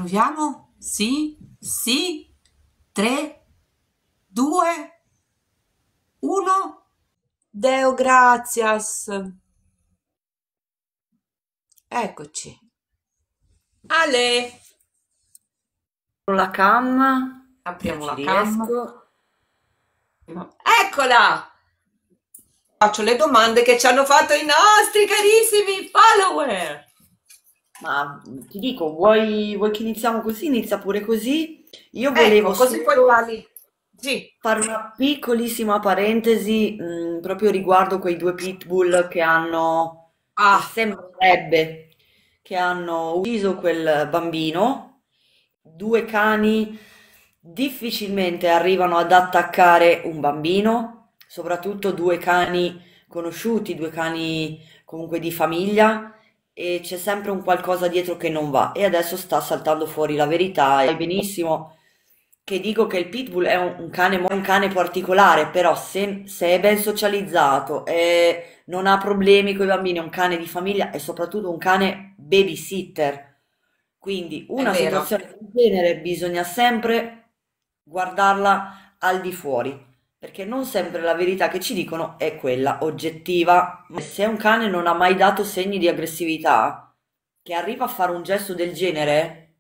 Proviamo? Sì, sì, 3, 2, 1. Deo gratias. Eccoci. Ale, La cam, non apriamo ci la cam. riesco. Eccola! Faccio le domande che ci hanno fatto i nostri carissimi follower. Ma ti dico, vuoi che iniziamo così? Inizia pure così. Io volevo Ecco, così poi solo parli. Sì, fare una piccolissima parentesi, proprio riguardo quei due pitbull che ah, sembrerebbe che hanno ucciso quel bambino. Due cani difficilmente arrivano ad attaccare un bambino, soprattutto due cani conosciuti, due cani comunque di famiglia, e c'è sempre un qualcosa dietro che non va. E adesso sta saltando fuori la verità. E sai benissimo che dico che il pitbull è un cane particolare, però se è ben socializzato e non ha problemi con i bambini, è un cane di famiglia e soprattutto un cane babysitter. Quindi è una vero. situazione del genere bisogna sempre guardarla al di fuori, perché non sempre la verità che ci dicono è quella oggettiva. Ma se un cane non ha mai dato segni di aggressività, che arriva a fare un gesto del genere,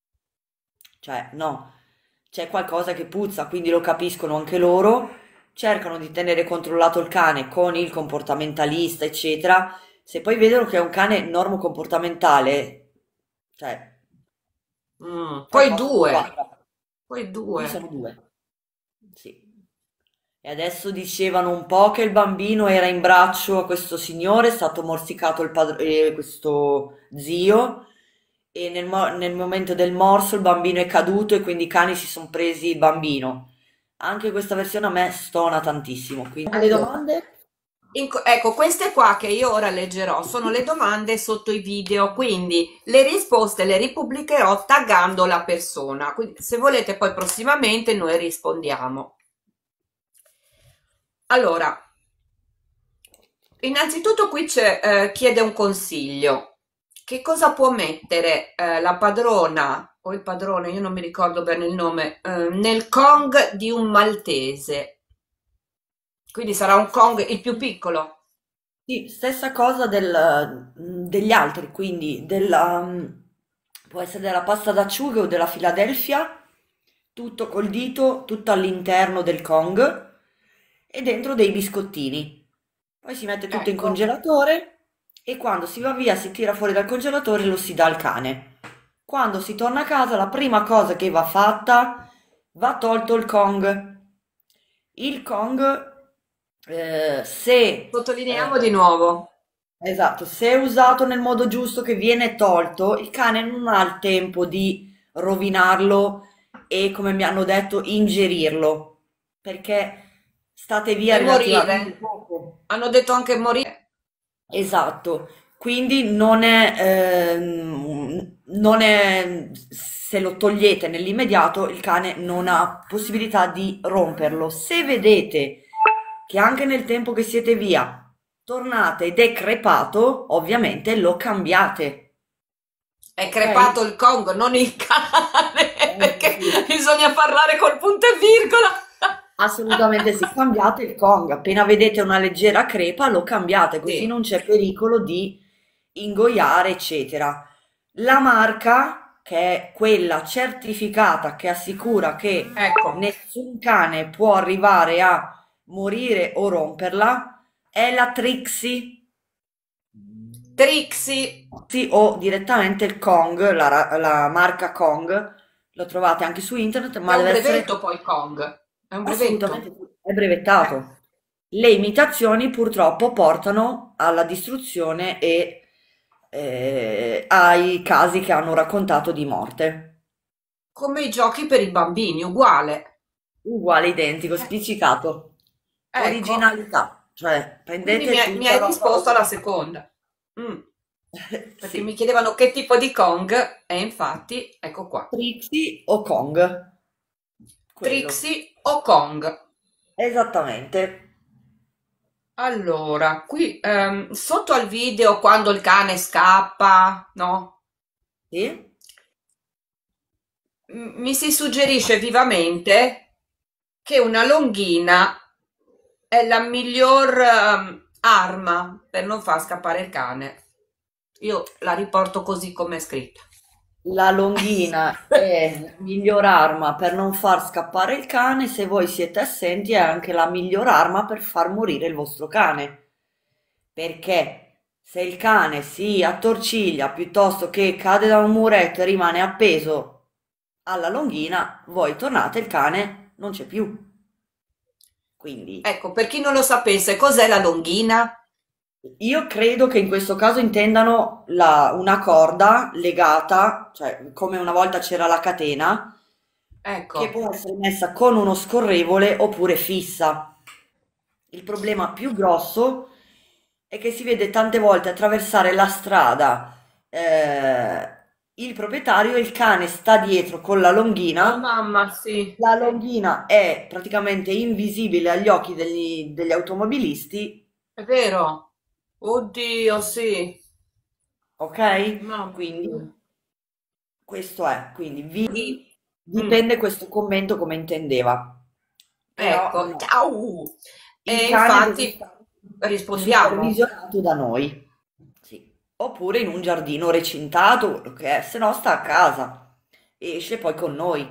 cioè no, c'è qualcosa che puzza, quindi lo capiscono anche loro, cercano di tenere controllato il cane con il comportamentalista, eccetera. Se poi vedono che è un cane normocomportamentale, cioè Poi qualcosa non due. quadra. Poi Qui due. sono due. Sì. E adesso dicevano un po' che il bambino era in braccio a questo signore, è stato morsicato questo zio, e nel momento del morso il bambino è caduto e quindi i cani si sono presi il bambino. Anche questa versione a me stona tantissimo. Quindi le Allora. domande? Ecco, queste qua che io ora leggerò sono le domande sotto i video, quindi le risposte le ripubblicherò taggando la persona. Quindi se volete poi prossimamente noi rispondiamo. Allora, innanzitutto qui chiede un consiglio. Che cosa può mettere la padrona o il padrone, io non mi ricordo bene il nome, nel Kong di un maltese? Quindi sarà un Kong il più piccolo. Sì, stessa cosa degli altri, quindi può essere della pasta d'acciughe o della Philadelphia, tutto col dito, tutto all'interno del Kong e dentro dei biscottini. Poi si mette tutto in Ecco. congelatore e quando si va via, si tira fuori dal congelatore e lo si dà al cane. Quando si torna a casa, la prima cosa che va fatta, va tolto il Kong. Il Kong, se Sottolineiamo di nuovo. esatto, se è usato nel modo giusto che viene tolto, il cane non ha il tempo di rovinarlo e, come mi hanno detto, ingerirlo, perché state via E relativamente morire. poco. Hanno detto anche morire. Esatto, quindi non è, se lo togliete nell'immediato, il cane non ha possibilità di romperlo. Se vedete che anche nel tempo che siete via tornate ed è crepato, ovviamente lo cambiate, È ok? crepato il Congo, non il cane, perché Sì. bisogna parlare col punto e virgola. Assolutamente sì, cambiate il Kong, appena vedete una leggera crepa lo cambiate, così Sì, non c'è pericolo di ingoiare, eccetera. La marca, che è quella certificata che assicura che ecco. nessun cane può arrivare a morire o romperla, è la Trixie. Trixie, Sì, o direttamente il Kong, la marca Kong, lo trovate anche su internet, è ma un deve essere brevetto poi Kong, è un assolutamente brevetto. sì, è Eh, brevettato. Le imitazioni purtroppo portano alla distruzione e ai casi che hanno raccontato di morte. come i giochi per i bambini, uguale. Uguale, identico, Eh, spiccicato. ecco, Originalità, cioè quindi prendete mi tutta hai roba risposto alla originale. seconda. Mm, perché mi Sì, chiedevano che tipo di Kong, e infatti, ecco qua. Trixie o Kong, quello. Trixie o Kong? Esattamente. Allora, qui sotto al video quando il cane scappa, no? Sì? Mi si suggerisce vivamente che una longhina è la miglior arma per non far scappare il cane. Io la riporto così come è scritta. La longhina è la miglior arma per non far scappare il cane, se voi siete assenti è anche la miglior arma per far morire il vostro cane. Perché se il cane si attorciglia piuttosto che cade da un muretto e rimane appeso alla longhina, voi tornate, il cane non c'è più. Quindi Ecco, per chi non lo sapesse, cos'è la longhina? io credo che in questo caso intendano una corda legata, cioè come una volta c'era la catena, che Ecco, può essere messa con uno scorrevole oppure fissa. Il problema più grosso è che si vede tante volte attraversare la strada il proprietario e il cane sta dietro con oh longhina. mamma, sì, La longhina è praticamente invisibile agli occhi degli automobilisti, è vero. Oddio, sì, ok? mamma Quindi mia. questo è, quindi I- mm, dipende questo commento come intendeva. Però ecco, no, ciao. il E cane deve infatti stare rispondiamo. supervisionato da noi. Sì. Oppure in un giardino recintato, quello che è, se no sta a casa. Esce poi con noi.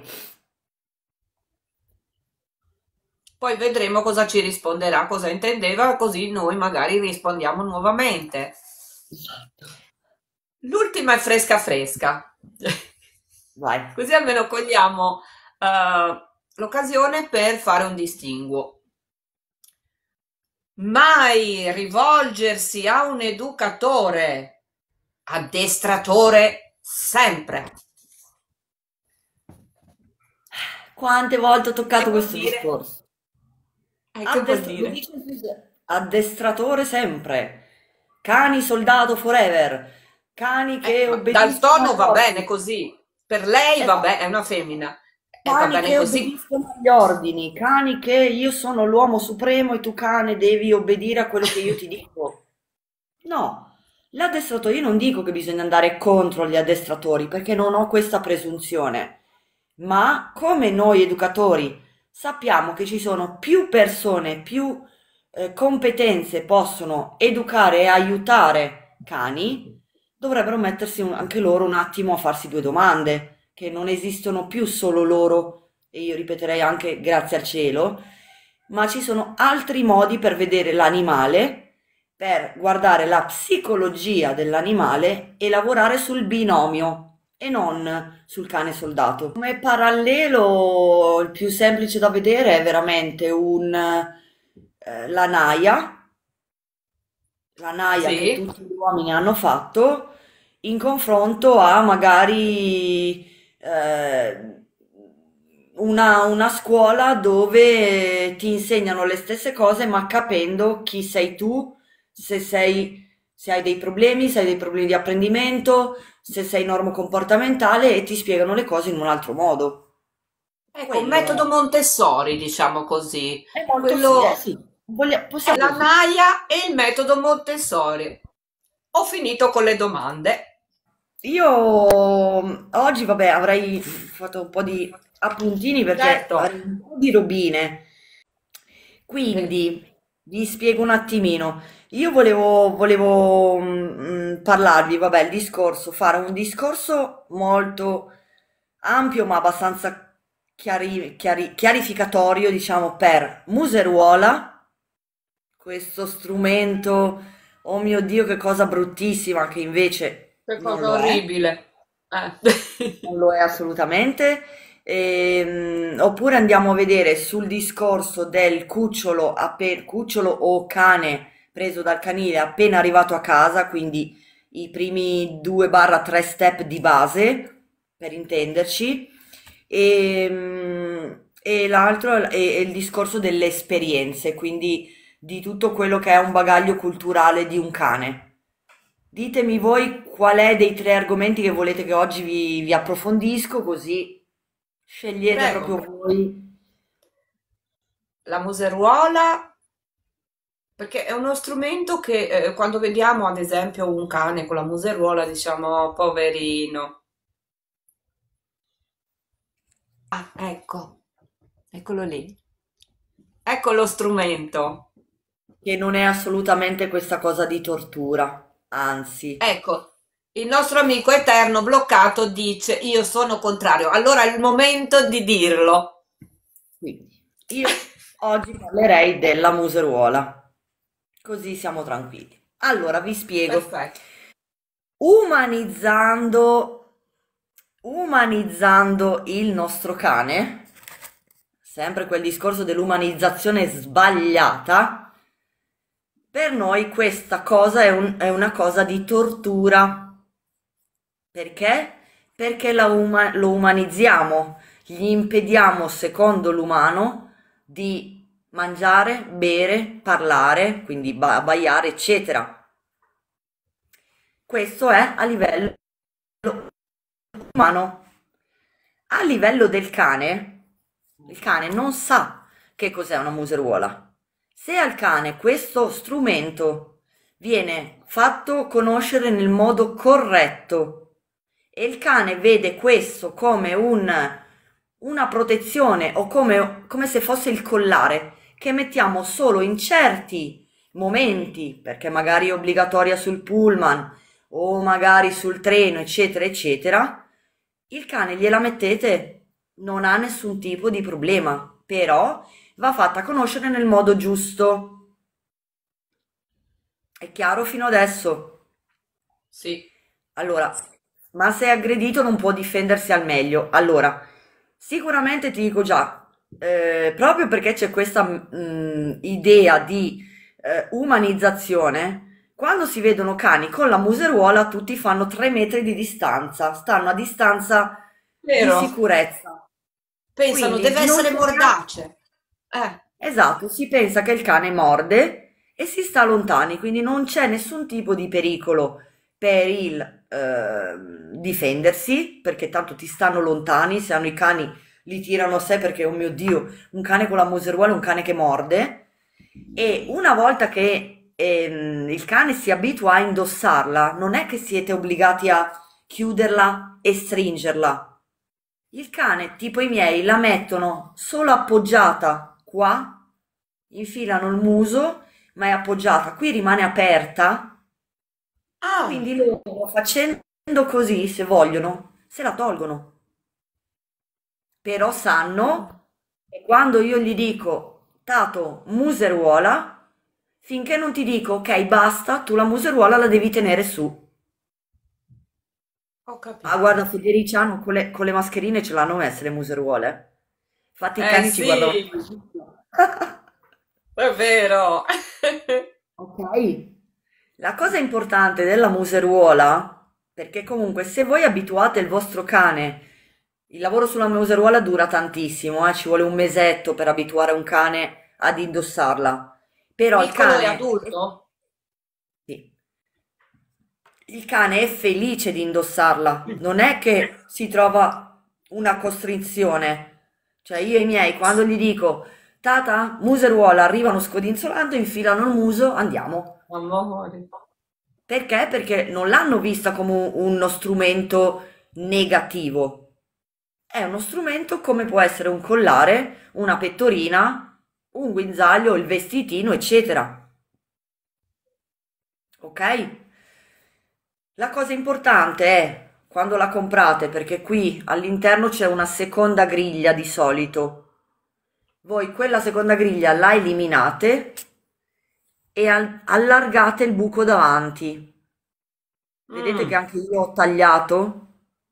Poi vedremo cosa ci risponderà, cosa intendeva, così noi magari rispondiamo nuovamente. Esatto. L'ultima è fresca fresca, Vai. così almeno cogliamo l'occasione per fare un distinguo. Mai rivolgersi a un educatore, addestratore sempre. Quante volte ho Che toccato vuol questo dire? discorso? Che vuol Lo dire? dice addestratore sempre. Cani soldato forever. Cani che Ma dal obbediscono tono agli va bene ordini. così. Per lei va bene, è Esatto. una femmina. Va Cani bene che così. obbediscono agli ordini, cani che io sono l'uomo supremo e tu cane devi obbedire a quello che io ti dico. No, l'addestratore, io non dico che bisogna andare contro gli addestratori perché non ho questa presunzione, ma come noi educatori sappiamo che ci sono più persone, più competenze possono educare e aiutare cani, dovrebbero mettersi anche loro un attimo a farsi due domande, che non esistono più solo loro, e io ripeterei anche grazie al cielo, ma ci sono altri modi per vedere l'animale, per guardare la psicologia dell'animale e lavorare sul binomio e non sul cane soldato. Come parallelo, il più semplice da vedere è veramente la naia che Sì. tutti gli uomini hanno fatto in confronto a magari una scuola dove ti insegnano le stesse cose, ma capendo chi sei tu, se hai dei problemi, se hai dei problemi di apprendimento, se sei normocomportamentale e ti spiegano le cose in un altro modo. Ecco, un Quello metodo Montessori, diciamo così. è molto sì, eh Quello sì, è possiamo la dirlo. naia e il metodo Montessori. Ho finito con le domande. Io oggi, vabbè, avrei fatto un po' di appuntini perché Certo. avrei un po' di robine. Eh, Quindi vi spiego un attimino. Io volevo parlarvi, vabbè, fare un discorso molto ampio ma abbastanza chiarificatorio, diciamo, per Museruola, questo strumento, oh mio Dio, che cosa bruttissima, che invece che non cosa lo è. orribile. Non lo è assolutamente. Oppure andiamo a vedere sul discorso del cucciolo, cucciolo o cane preso dal canile appena arrivato a casa, quindi i primi 2-3 step di base, per intenderci, e l'altro è il discorso delle esperienze, quindi di tutto quello che è un bagaglio culturale di un cane. Ditemi voi qual è dei tre argomenti che volete che oggi vi approfondisco, così scegliete Prego. proprio voi. La museruola, perché è uno strumento che quando vediamo ad esempio un cane con la museruola diciamo, "Oh, poverino." Ah, ecco, eccolo lì. Ecco lo strumento. che non è assolutamente questa cosa di tortura, anzi. Ecco, il nostro amico eterno bloccato dice io sono contrario. Allora è il momento di dirlo. Quindi, io oggi parlerei della museruola, così siamo tranquilli. Allora, vi spiego. Perfetto. Umanizzando, umanizzando il nostro cane, sempre quel discorso dell'umanizzazione sbagliata, per noi questa cosa è una cosa di tortura. Perché? Perché lo umanizziamo, gli impediamo, secondo l'umano, di mangiare, bere, parlare, quindi abbaiare, eccetera. Questo è a livello umano. A livello del cane, il cane non sa che cos'è una museruola. Se al cane questo strumento viene fatto conoscere nel modo corretto e il cane vede questo come una protezione o come se fosse il collare che mettiamo solo in certi momenti, perché magari è obbligatoria sul pullman o magari sul treno, eccetera, eccetera, il cane gliela mettete, non ha nessun tipo di problema, però va fatta conoscere nel modo giusto. È chiaro fino adesso? Sì. Allora, ma se è aggredito non può difendersi al meglio. Allora, sicuramente ti dico già, proprio perché c'è questa idea di umanizzazione, quando si vedono cani con la museruola, tutti fanno 3 metri di distanza, stanno a distanza di Vero. sicurezza. Pensano, Quindi deve non essere c'è neanche... mordace. Eh, Esatto, si pensa che il cane morde e si sta lontani, quindi non c'è nessun tipo di pericolo per il difendersi, perché tanto ti stanno lontani, se hanno i cani li tirano a sé perché, oh mio Dio, un cane con la museruola è un cane che morde. E una volta che il cane si abitua a indossarla, non è che siete obbligati a chiuderla e stringerla. Il cane, tipo i miei, la mettono solo appoggiata qua, infilano il muso, ma è appoggiata, qui rimane aperta, ah, quindi loro facendo così, se vogliono, se la tolgono. Però sanno che quando io gli dico, Tato, museruola, finché non ti dico, ok, basta, tu la museruola la devi tenere su. ho Ah, guarda, capito. Federiciano, con le mascherine ce l'hanno messe le museruole. Infatti i Eh cani ci guardano. sì, è vero. Ok. La cosa importante della museruola, perché comunque se voi abituate il vostro cane, il lavoro sulla museruola dura tantissimo, ci vuole un mesetto per abituare un cane ad indossarla. Però il Piccolo e cane, adulto? sì, il cane è felice di indossarla, non è che si trova una costrizione. Cioè io e i miei, quando gli dico, Tata, museruola, arrivano scodinzolando, infilano il muso, andiamo. Amore. Perché? Perché non l'hanno vista come uno strumento negativo. È uno strumento come può essere un collare, una pettorina, un guinzaglio, il vestitino, eccetera. Ok? La cosa importante è quando la comprate, perché qui all'interno c'è una seconda griglia di solito. Voi quella seconda griglia la eliminate e allargate il buco davanti. Vedete che Mm. anche io ho tagliato?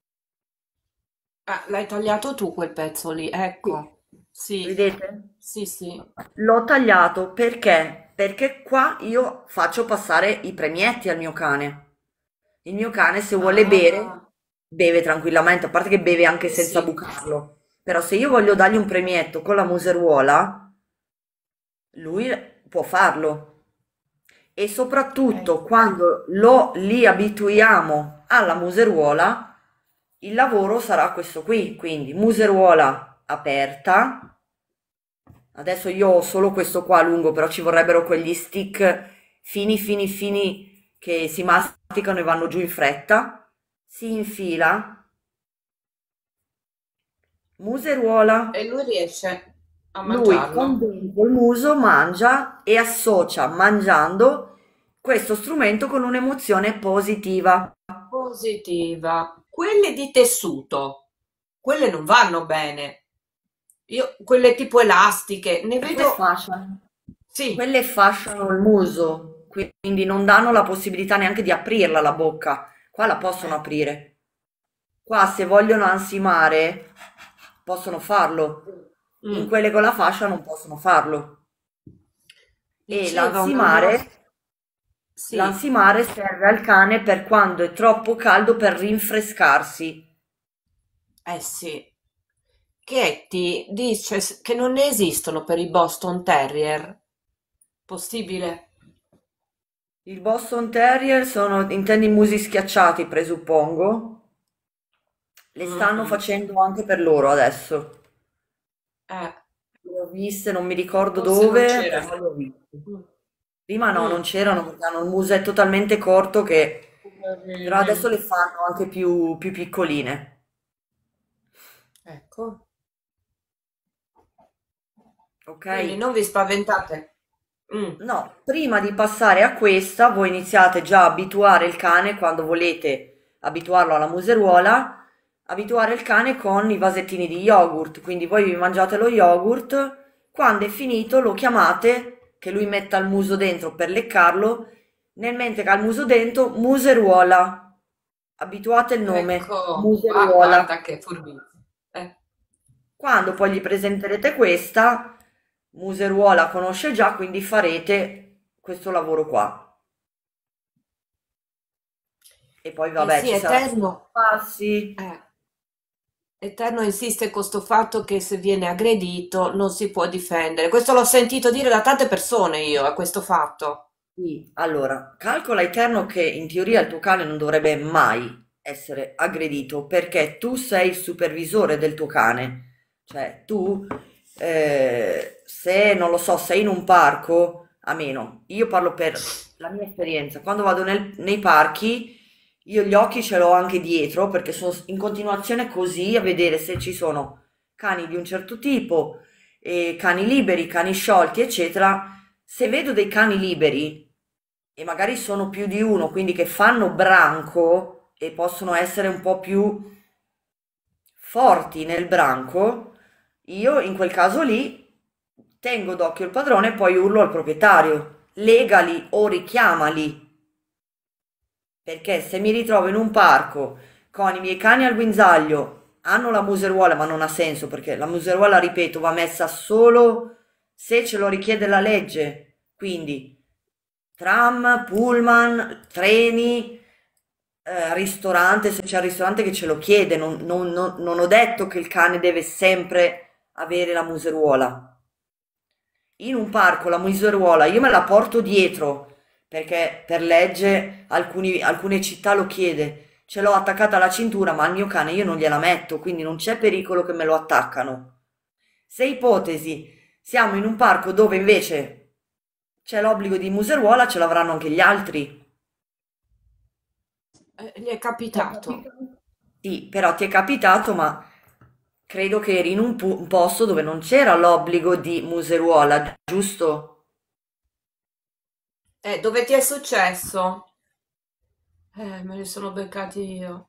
Ah, l'hai tagliato tu quel pezzo lì, Sì. ecco. Sì, Vedete? sì, sì. L'ho tagliato perché? Perché qua io faccio passare i premietti al mio cane. Il mio cane, se vuole bere, Ah, beve tranquillamente, a parte che beve anche sì, senza sì. bucarlo. Però se io voglio dargli un premietto con la museruola, lui può farlo. E Ok. soprattutto quando lo li abituiamo alla museruola, il lavoro sarà questo qui, quindi museruola aperta. Adesso io ho solo questo qua lungo, però ci vorrebbero quegli stick fini, fini, fini che si masticano e vanno giù in fretta. Si infila Museruola. E lui riesce a Lui con mangiarlo. dentro il muso mangia e associa mangiando questo strumento con un'emozione positiva. Positiva. Quelle di tessuto, quelle non vanno bene. Io, quelle tipo elastiche, ne Perché vedo, fasciano? sì, Quelle fasciano il muso, quindi non danno la possibilità neanche di aprirla la bocca. Qua la possono eh, aprire. Qua se vogliono ansimare possono farlo. In mm. quelle con la fascia non possono farlo. E Diceva una mia, sì, l'ansimare serve al cane per quando è troppo caldo per rinfrescarsi. eh sì. Katie dice che non ne esistono per i Boston Terrier. Possibile? Il Boston Terrier sono, intendi musi schiacciati, presuppongo. Le stanno Mhm. facendo anche per loro adesso. Eh, Le ho viste, non mi ricordo forse non dove, però c'erano. le ho viste. Mm. Prima no, non Mm. c'erano perché hanno il musetto talmente corto che... Però Poverine. adesso le fanno anche più piccoline. Ecco. Ok? Quindi non vi spaventate. Mm. No, prima di passare a questa, voi iniziate già a abituare il cane quando volete abituarlo alla museruola, abituare il cane con i vasettini di yogurt. Quindi voi vi mangiate lo yogurt, quando è finito lo chiamate, che lui metta il muso dentro per leccarlo, nel mentre che ha il muso dentro, museruola. Abituate il nome, Ecco, ah, museruola. guarda che furbizia. Eh, Quando poi gli presenterete questa, museruola conosce già, quindi farete questo lavoro qua. E poi eh vabbè, sì, ci saranno i Eterno, passi. eh, Eterno insiste con sto fatto che se viene aggredito non si può difendere. Questo l'ho sentito dire da tante persone io, a questo fatto. Sì, allora, calcola Eterno che in teoria il tuo cane non dovrebbe mai essere aggredito perché tu sei il supervisore del tuo cane. Cioè, tu, se non lo so, sei in un parco, a meno, io parlo per la mia esperienza, quando vado nei parchi, io gli occhi ce l'ho anche dietro perché sono in continuazione così a vedere se ci sono cani di un certo tipo, cani liberi, cani sciolti, eccetera. Se vedo dei cani liberi e magari sono più di uno, quindi che fanno branco e possono essere un po' più forti nel branco, io in quel caso lì tengo d'occhio il padrone e poi urlo al proprietario, legali o richiamali, perché se mi ritrovo in un parco con i miei cani al guinzaglio, hanno la museruola, ma non ha senso perché la museruola, ripeto, va messa solo se ce lo richiede la legge. Quindi tram, pullman, treni, ristorante, se c'è il ristorante che ce lo chiede, non ho detto che il cane deve sempre avere la museruola. In un parco la museruola io me la porto dietro perché per legge alcune città lo chiede. Ce l'ho attaccata alla cintura, ma al mio cane io non gliela metto, quindi non c'è pericolo che me lo attaccano. Se ipotesi siamo in un parco dove invece c'è l'obbligo di museruola, ce l'avranno anche gli altri. Gli è Ti è capitato. capitato? Sì, però ti è capitato, ma credo che eri in un posto dove non c'era l'obbligo di museruola, giusto? Dove ti è successo? Me li sono beccati io.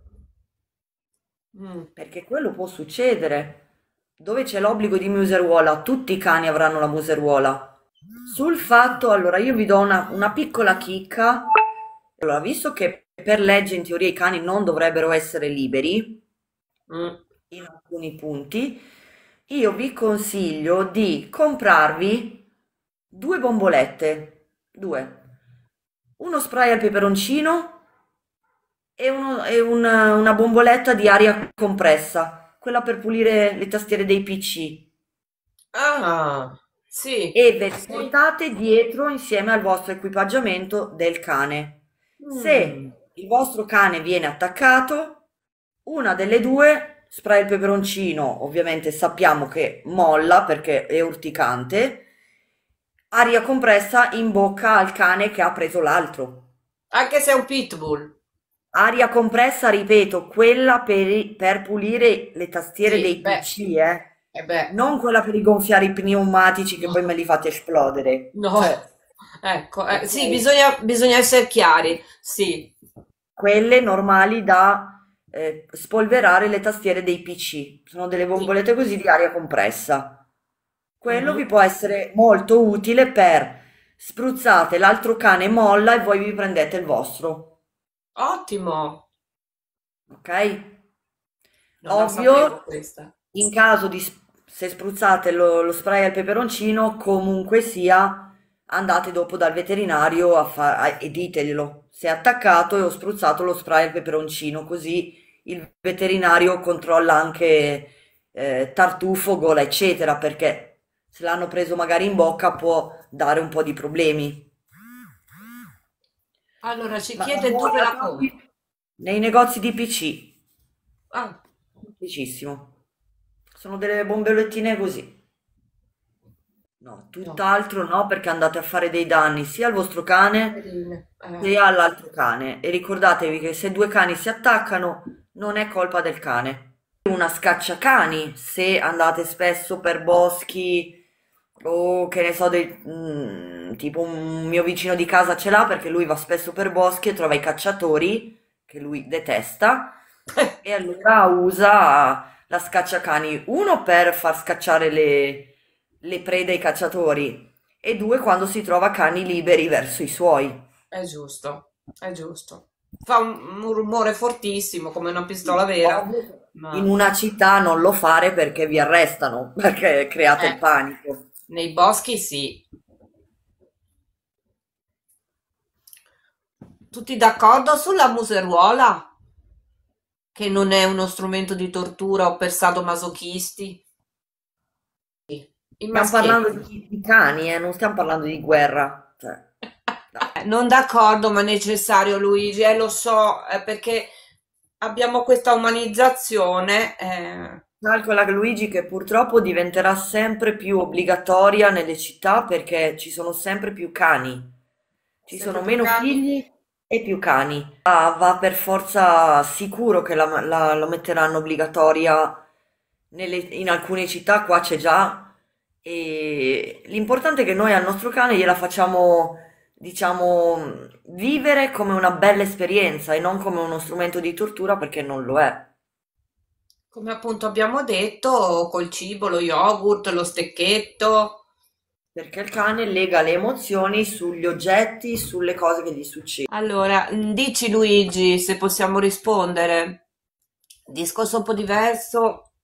Mm. Perché quello può succedere. Dove c'è l'obbligo di museruola, tutti i cani avranno la museruola. Sul fatto, allora io vi do una piccola chicca. Allora, visto che per legge in teoria i cani non dovrebbero essere liberi, Mm. in alcuni punti, io vi consiglio di comprarvi due bombolette, due, uno spray al peperoncino e una bomboletta di aria compressa, quella per pulire le tastiere dei PC. Ah, sì, E ve le sì. portate dietro insieme al vostro equipaggiamento del cane. Mm. Se il vostro cane viene attaccato, una delle due, spray il peperoncino, ovviamente sappiamo che molla perché è urticante, aria compressa in bocca al cane che ha preso l'altro. Anche se è un pitbull. Aria compressa, ripeto, quella per pulire le tastiere Sì, dei beh, PC, beh, non quella per rigonfiare i pneumatici che poi me li fate esplodere. no, Cioè, ecco, ok, sì, bisogna essere chiari, sì. quelle normali da spolverare le tastiere dei PC. Sono delle Sì. bombolette così di aria compressa. Quello vi Mhm. può essere molto utile per spruzzate, l'altro cane molla e voi vi prendete il vostro, Ottimo, ok? non la Ovvio, sapevo questa. in caso di se spruzzate lo spray al peperoncino, comunque sia, andate dopo dal veterinario e diteglielo. Se è attaccato e ho spruzzato lo spray al peperoncino, così il veterinario controlla anche tartufo, gola, eccetera, perché se l'hanno preso magari in bocca può dare un po' di problemi. Allora, ci Ma chiede dove la la trovi compra. nei negozi di PC. Ah, Semplicissimo. Sono delle bombolettine così. No, no, tutt'altro no, perché andate a fare dei danni sia al vostro cane poverine. sia all'altro cane. E ricordatevi che se due cani si attaccano, non è colpa del cane. Una scacciacani, se andate spesso per boschi o che ne so, tipo un mio vicino di casa ce l'ha perché lui va spesso per boschi e trova i cacciatori che lui detesta e allora usa la scacciacani, uno per far scacciare le prede ai cacciatori e due quando si trova cani liberi verso i suoi. È giusto, è giusto. Fa un rumore fortissimo come una pistola Sì, vera, ovvio che in ma una città non lo fare perché vi arrestano, perché create il eh, panico. nei boschi sì. Tutti d'accordo sulla museruola? Che non è uno strumento di tortura o per sadomasochisti? Sì. I Stiamo parlando maschietti. di cani, non stiamo parlando di guerra. Cioè, dai. Non d'accordo, ma necessario Luigi, lo so, perché abbiamo questa umanizzazione. Calcola Luigi che purtroppo diventerà sempre più obbligatoria nelle città perché ci sono sempre più cani, ci Sempre sono più meno cani? figli e più cani. Va per forza sicuro che lo metteranno obbligatoria in alcune città, qua c'è già, e l'importante è che noi al nostro cane gliela facciamo, diciamo, vivere come una bella esperienza e non come uno strumento di tortura perché non lo è. Come appunto abbiamo detto, col cibo, lo yogurt, lo stecchetto. Perché il cane lega le emozioni sugli oggetti, sulle cose che gli succedono. Allora, dici Luigi, se possiamo rispondere. Discorso un po' diverso.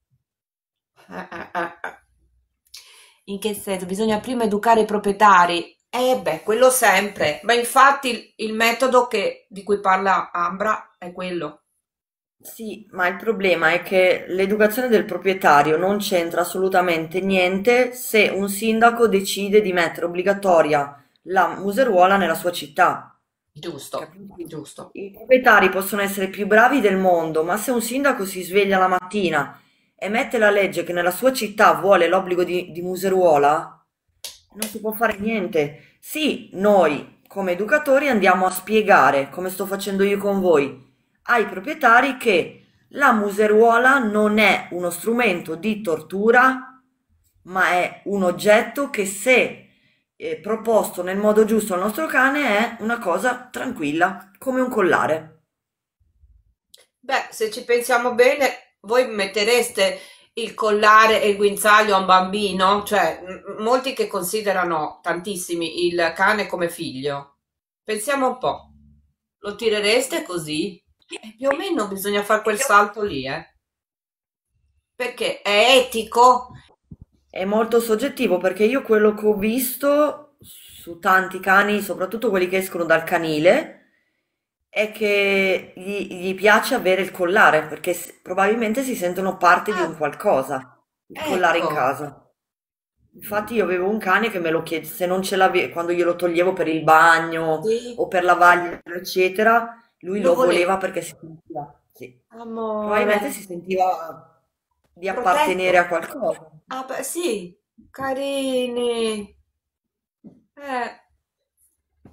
Eh. In che senso? Bisogna prima educare i proprietari. Beh, quello sempre. Ma infatti il metodo di cui parla Ambra è quello. Sì, ma il problema è che l'educazione del proprietario non c'entra assolutamente niente se un sindaco decide di mettere obbligatoria la museruola nella sua città. Giusto, Capisci? giusto. I proprietari possono essere più bravi del mondo, ma se un sindaco si sveglia la mattina e mette la legge che nella sua città vuole l'obbligo di museruola, non si può fare niente. Sì, noi come educatori andiamo a spiegare, come sto facendo io con voi, ai proprietari che la museruola non è uno strumento di tortura, ma è un oggetto che se proposto nel modo giusto al nostro cane è una cosa tranquilla, come un collare. Beh, se ci pensiamo bene, voi mettereste il collare e il guinzaglio a un bambino? Cioè, molti che considerano tantissimi il cane come figlio. Pensiamo un po'. Lo tirereste così? Più o meno bisogna fare quel salto lì, eh? Perché è etico? È molto soggettivo perché io quello che ho visto su tanti cani, soprattutto quelli che escono dal canile, è che gli piace avere il collare perché probabilmente si sentono parte di un Ah, qualcosa, il collare in ecco. casa. Infatti io avevo un cane che me lo chiede, se non ce l'avevo, quando glielo toglievo per il bagno Sì, o per lavargli, eccetera, lui lo lo voleva. voleva perché si sentiva, sì, Amore, probabilmente si sentiva di appartenere protetto. a qualcosa. Ah, beh, sì, carini. Eh.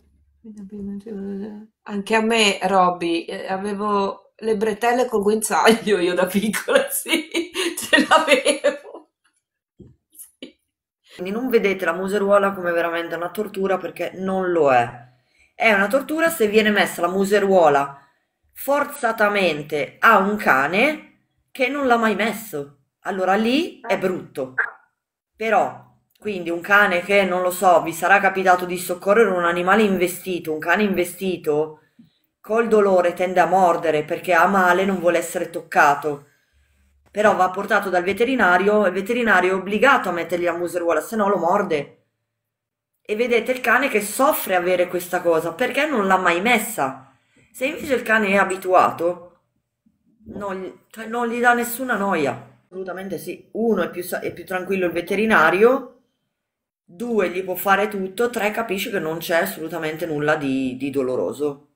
Anche a me, Roby, avevo le bretelle col guinzaglio io da piccola, sì, ce l'avevo. Sì. Quindi non vedete la museruola come veramente una tortura perché non lo è. È una tortura se viene messa la museruola forzatamente a un cane che non l'ha mai messo. Allora lì è brutto. Però, quindi un cane che, non lo so, vi sarà capitato di soccorrere un animale investito, un cane investito, col dolore tende a mordere perché ha male, non vuole essere toccato. Però va portato dal veterinario e il veterinario è obbligato a mettergli la museruola, se no lo morde. E vedete il cane che soffre avere questa cosa perché non l'ha mai messa. Se invece il cane è abituato, cioè, non gli dà nessuna noia. Assolutamente sì. Uno è più tranquillo il veterinario, due gli può fare tutto, tre capisce che non c'è assolutamente nulla di doloroso.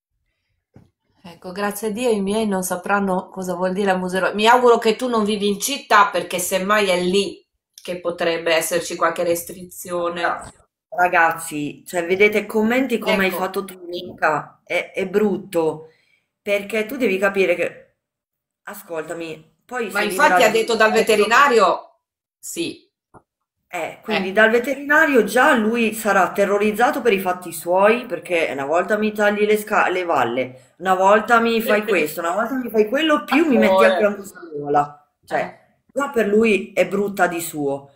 Ecco, grazie a Dio i miei non sapranno cosa vuol dire la museruola. Mi auguro che tu non vivi in città perché semmai è lì che potrebbe esserci qualche restrizione. Ragazzi, cioè vedete commenti come hai Ecco, fatto tu, Nica, è brutto, perché tu devi capire che, ascoltami, poi ma se vivrà infatti ha di detto dal rispetto. veterinario, sì, Quindi dal veterinario già lui sarà terrorizzato per i fatti suoi, perché una volta mi tagli le valle, una volta mi fai questo, una volta mi fai quello, più mi metti anche amore. la museruola. Eh, Cioè, già per lui è brutta di suo.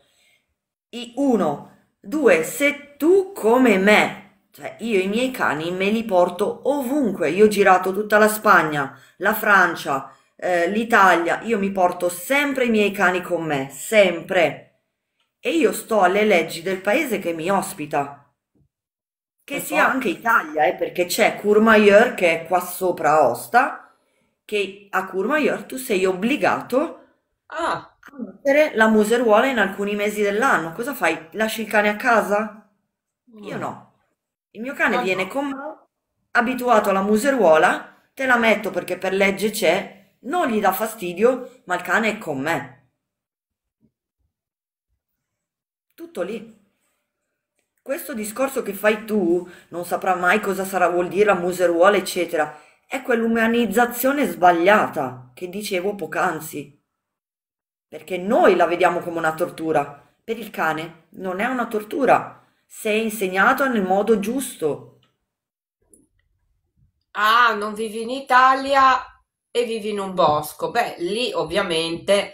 Uno, due, se tu come me, cioè io i miei cani me li porto ovunque, io ho girato tutta la Spagna, la Francia, l'Italia, io mi porto sempre i miei cani con me, sempre. E io sto alle leggi del paese che mi ospita, che per sia anche forza. Italia, perché c'è Courmayeur che è qua sopra a Aosta, che a Courmayeur tu sei obbligato Ah, a mettere la museruola in alcuni mesi dell'anno. Cosa fai? Lasci il cane a casa? Io mm, no. Il mio cane no, viene no. con me, abituato alla museruola, te la metto perché per legge c'è, non gli dà fastidio, ma il cane è con me. Tutto lì. Questo discorso che fai tu non saprà mai cosa sarà, vuol dire la museruola, eccetera. È quell'umanizzazione sbagliata che dicevo poc'anzi, perché noi la vediamo come una tortura. Per il cane non è una tortura, se è insegnato nel modo giusto. Ah, non vivi in Italia e vivi in un bosco. Beh, lì ovviamente,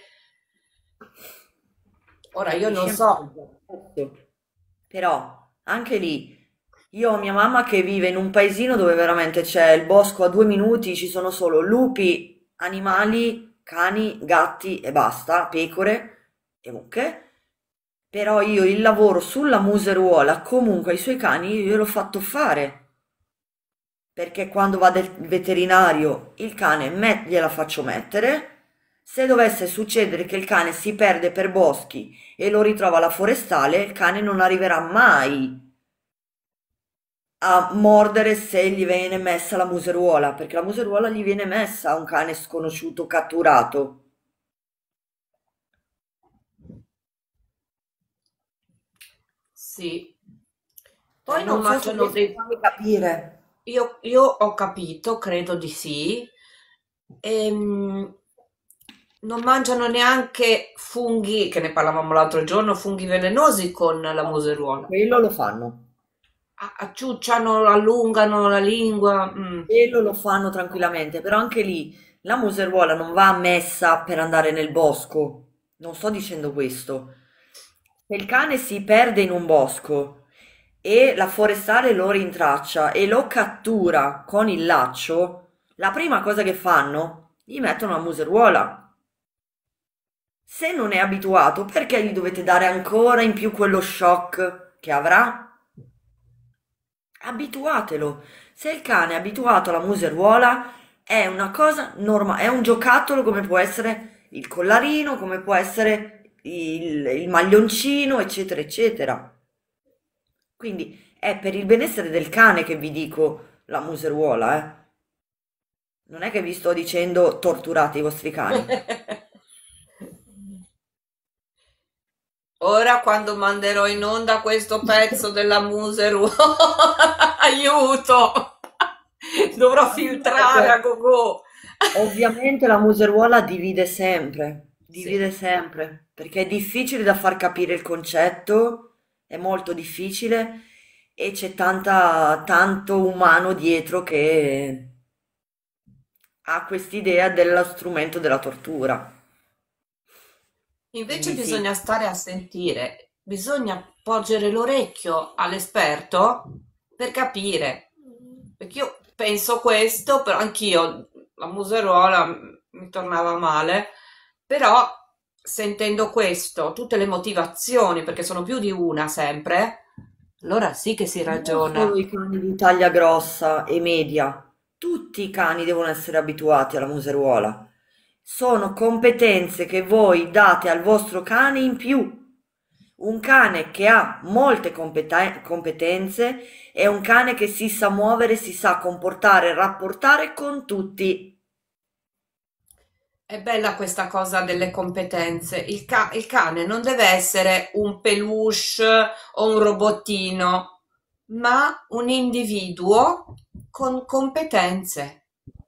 ora io non Capisci? so. Esatto. Però anche lì io ho mia mamma che vive in un paesino dove veramente c'è il bosco a 2 minuti, ci sono solo lupi, animali, cani, gatti e basta, pecore e mucche. Però io il lavoro sulla museruola, comunque ai suoi cani, io gliel'ho fatto fare. Perché quando va dal veterinario il cane gliela faccio mettere. Se dovesse succedere che il cane si perde per boschi e lo ritrova alla forestale, il cane non arriverà mai a mordere se gli viene messa la museruola, perché la museruola gli viene messa a un cane sconosciuto catturato. Sì. Cioè, Poi non non so se mangiano riesco a dei. farmi capire. Io ho capito, credo di sì. Non mangiano neanche funghi, che ne parlavamo l'altro giorno, funghi velenosi con la No, museruola. quello lo fanno. Acciucciano, allungano la lingua. Quello lo fanno tranquillamente, però anche lì la museruola non va messa per andare nel bosco. Non sto dicendo questo. Se il cane si perde in un bosco e la forestale lo rintraccia e lo cattura con il laccio, la prima cosa che fanno, gli mettono la museruola. Se non è abituato, perché gli dovete dare ancora in più quello shock che avrà? Abituatelo. Se il cane è abituato alla museruola, è una cosa normale, è un giocattolo come può essere il collarino, come può essere il maglioncino, eccetera, eccetera. Quindi è per il benessere del cane che vi dico la museruola, eh. Non è che vi sto dicendo torturate i vostri cani. Ora quando manderò in onda questo pezzo della museruola Aiuto! Dovrò filtrare a Ovviamente, gogo. ovviamente la museruola Sì. divide sempre, perché è difficile da far capire il concetto, è molto difficile e c'è tanto umano dietro che ha quest'idea dello strumento della tortura. Invece Quindi sì. bisogna stare a sentire, bisogna porgere l'orecchio all'esperto per capire. Perché io penso questo, però anch'io la museruola mi tornava male, però sentendo questo, tutte le motivazioni, perché sono più di una sempre, allora sì che si Non solo ragiona. i cani di taglia grossa e media, tutti i cani devono essere abituati alla museruola. Sono competenze che voi date al vostro cane in più. Un cane che ha molte competenze è un cane che si sa muovere, si sa comportare e rapportare con tutti. È bella questa cosa delle competenze. Il cane non deve essere un peluche o un robottino, ma un individuo con competenze.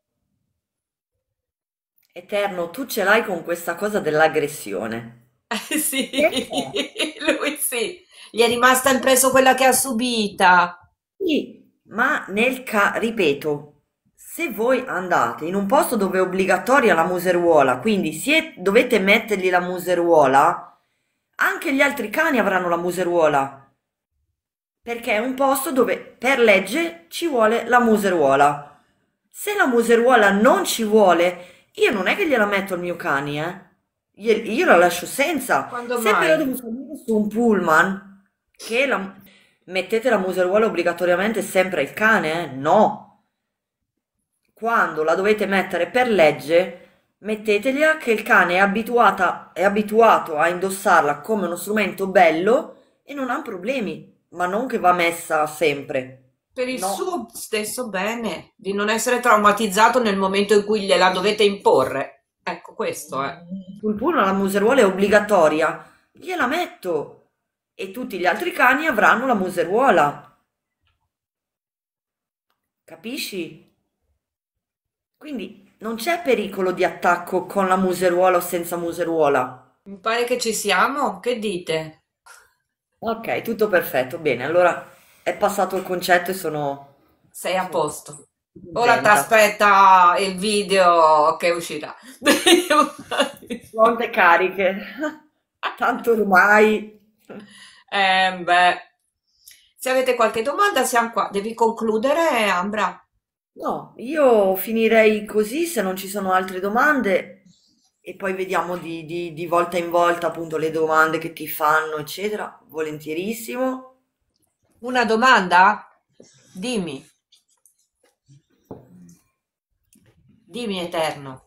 Eterno, tu ce l'hai con questa cosa dell'aggressione. Sì, Perché? lui sì. Gli è rimasta impresso quella che ha subita. Sì, ma ripeto, se voi andate in un posto dove è obbligatoria la museruola, quindi dovete mettergli la museruola, anche gli altri cani avranno la museruola, perché è un posto dove per legge ci vuole la museruola. Se la museruola non ci vuole, io non è che gliela metto al mio cane, eh. Io la lascio senza. Quando Se però mai? devo salire su un pullman, che la, mettete la museruola obbligatoriamente sempre al cane, eh? No. Quando la dovete mettere per legge, mettetegliela che il cane è abituato a indossarla come uno strumento bello e non ha problemi, ma non che va messa sempre. Per il No. suo stesso bene, di non essere traumatizzato nel momento in cui gliela dovete imporre. Ecco, questo è. Sul pullman la museruola è obbligatoria, gliela metto e tutti gli altri cani avranno la museruola, capisci? Quindi non c'è pericolo di attacco con la museruola o senza museruola. Mi pare che ci siamo. Che dite? Ok, tutto perfetto. Bene, allora è passato il concetto e Sei a sono posto. Ora ti contenta. aspetta il video che uscirà. Pronte e cariche. Tanto ormai. Beh, se avete qualche domanda siamo qua. Devi concludere, Ambra? No, io finirei così se non ci sono altre domande e poi vediamo di volta in volta appunto le domande che ti fanno, eccetera. Volentierissimo. Una domanda? Dimmi, dimmi Eterno.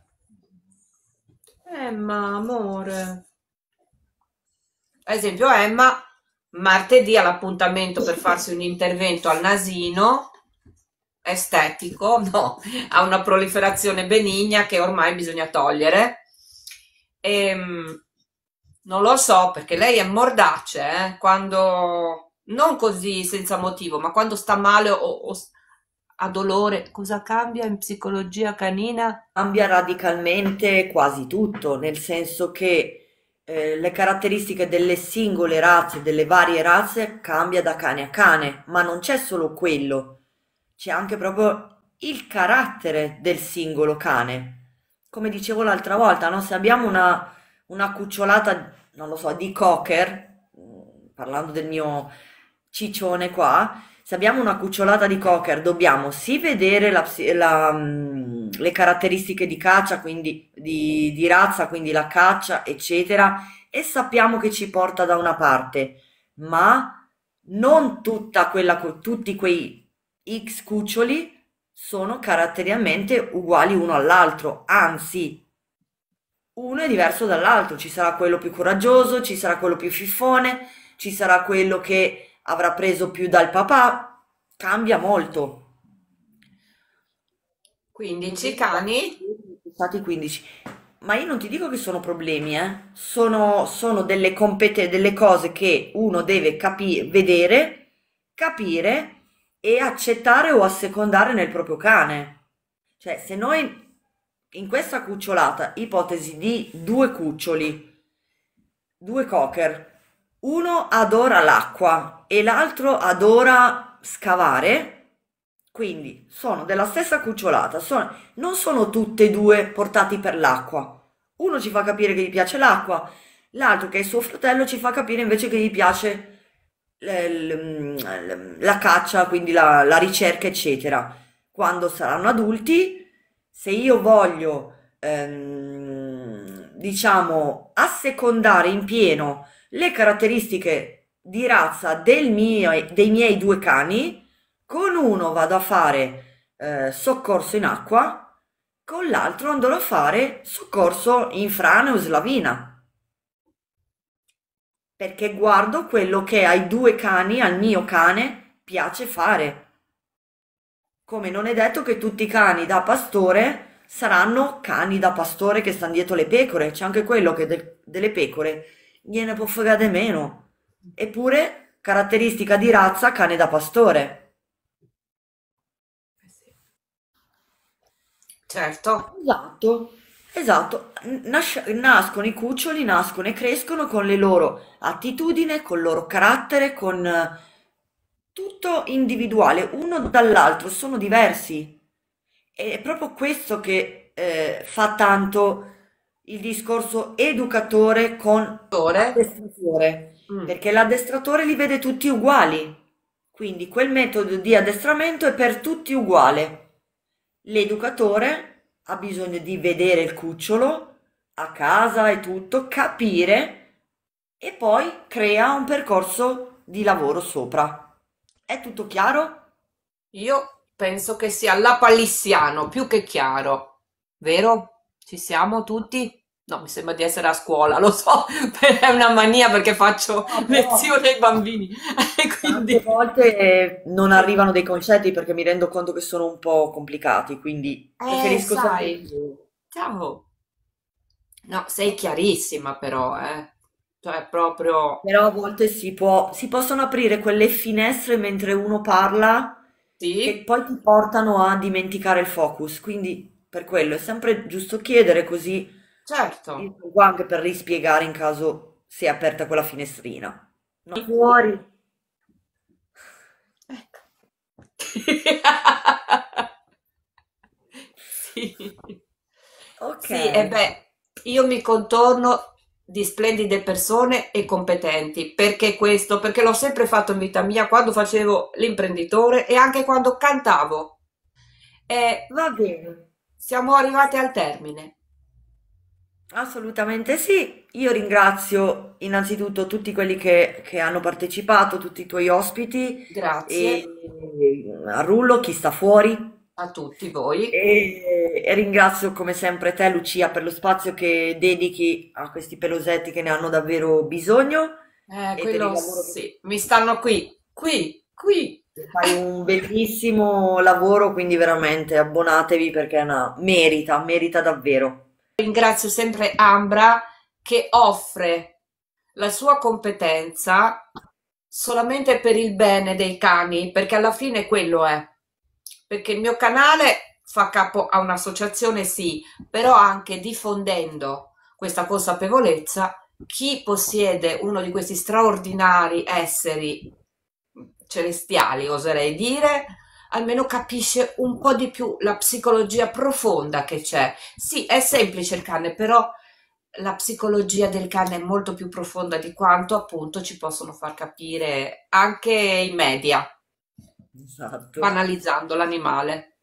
Emma, amore. Ad esempio, Emma martedì ha l'appuntamento per farsi un intervento al nasino estetico, no, ha una proliferazione benigna che ormai bisogna togliere. Non lo so perché lei è mordace, quando non così senza motivo, ma quando sta male o ha dolore, cosa cambia in psicologia canina? Cambia radicalmente quasi tutto, nel senso che le caratteristiche delle singole razze, delle varie razze, cambia da cane a cane, ma non c'è solo quello, c'è anche proprio il carattere del singolo cane. Come dicevo l'altra volta, no? Se abbiamo una cucciolata, non lo so, di cocker, parlando del mio ciccione qua, se abbiamo una cucciolata di cocker, dobbiamo sì vedere le caratteristiche di caccia, quindi di razza, quindi la caccia, eccetera, e sappiamo che ci porta da una parte, ma non tutti quei X cuccioli sono caratterialmente uguali uno all'altro, anzi, uno è diverso dall'altro, ci sarà quello più coraggioso, ci sarà quello più fiffone, ci sarà quello che avrà preso più dal papà, cambia molto. 15 Inclusi cani? stati 15. Ma io non ti dico che sono problemi, eh. Sono delle cose che uno deve vedere, capire e accettare o assecondare nel proprio cane. Cioè, se noi in questa cucciolata, ipotesi di due cuccioli, due cocker, uno adora l'acqua e l'altro adora scavare, quindi sono della stessa cucciolata, non sono tutte e due portati per l'acqua. Uno ci fa capire che gli piace l'acqua, l'altro, che è suo fratello, ci fa capire invece che gli piace la caccia, quindi la ricerca, eccetera. Quando saranno adulti, se io voglio, diciamo, assecondare in pieno le caratteristiche di razza dei miei due cani, con uno vado a fare soccorso in acqua, con l'altro andrò a fare soccorso in frane o slavina. Perché guardo quello che ai due cani, al mio cane, piace fare. Come non è detto che tutti i cani da pastore saranno cani da pastore che stanno dietro le pecore, c'è anche quello che delle pecore gliene può fregare meno. Eppure, caratteristica di razza, cane da pastore. Eh sì. Certo. Esatto, esatto. Nascono i cuccioli, nascono e crescono con le loro attitudini, col loro carattere, con tutto individuale, uno dall'altro, sono diversi. È proprio questo che fa tanto il discorso educatore con Attore. addestratore, Mm. perché l'addestratore li vede tutti uguali, quindi quel metodo di addestramento è per tutti uguale. L'educatore ha bisogno di vedere il cucciolo a casa e tutto, capire e poi crea un percorso di lavoro sopra. È tutto chiaro? Io penso che sia lapalissiano, più che chiaro, vero? Ci siamo tutti? No, mi sembra di essere a scuola, lo so, è una mania perché faccio No, però lezione ai bambini e tante quindi... volte non arrivano dei concetti perché mi rendo conto che sono un po' complicati, quindi preferisco sempre Sai, più. ciao. No, sei chiarissima però, eh. Cioè, proprio... Però a volte si possono aprire quelle finestre mentre uno parla che Sì, poi ti portano a dimenticare il focus. Quindi per quello è sempre giusto chiedere, così io certo. sono qua anche per rispiegare in caso sia aperta quella finestrina. No, fuori. Ecco. Sì. Ok. Sì, e beh, io mi contorno di splendide persone e competenti. Perché questo? Perché l'ho sempre fatto in vita mia quando facevo l'imprenditore e anche quando cantavo. E Va bene. siamo arrivati al termine. Assolutamente sì. Io ringrazio innanzitutto tutti quelli che hanno partecipato, tutti i tuoi ospiti e Grazie a Rullo, chi sta fuori. a tutti voi. E ringrazio come sempre te, Lucia, per lo spazio che dedichi a questi pelosetti che ne hanno davvero bisogno e per il Quello lavoro sì, mi stanno qui, qui, qui. che fai un bellissimo lavoro, quindi veramente abbonatevi perché merita, merita davvero. Ringrazio sempre Ambra che offre la sua competenza solamente per il bene dei cani, perché alla fine quello è. Perché il mio canale fa capo a un'associazione, sì, però anche diffondendo questa consapevolezza, chi possiede uno di questi straordinari esseri celestiali, oserei dire, almeno capisce un po' di più la psicologia profonda che c'è. Sì, è semplice il cane, però la psicologia del cane è molto più profonda di quanto appunto ci possono far capire anche i media, Esatto. banalizzando l'animale.